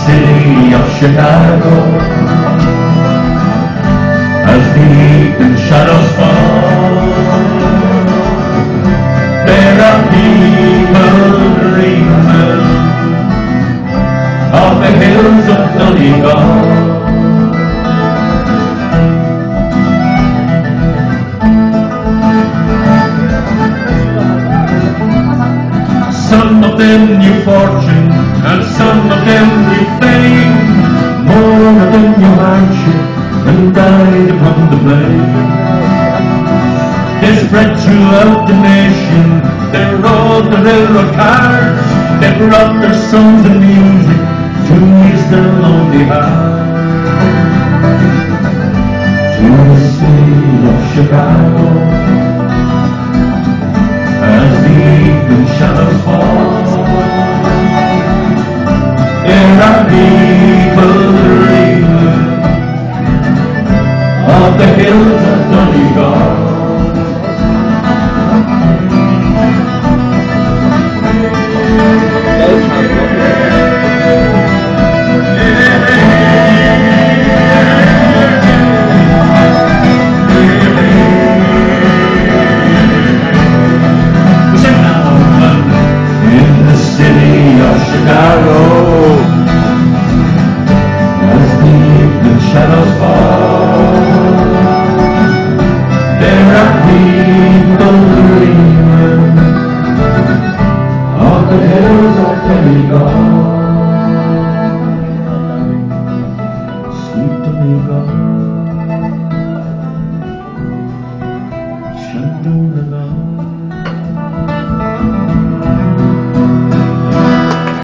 city of Chicago, as the evening shadows fall, there are people dreaming of the hills of Donegal. Some of them knew fortune, and some of them knew fame. More of them knew hardship, and died upon the blade. They spread throughout the nation, they rode the railroad cars, they brought their songs and music to ease their lonely hearts. To the city of Chicago, as the evening shadows fall, there are people dreaming of the hills of Donegal. Chicago, as the evening shadows fall, there are people dreaming of the hills of Donegal.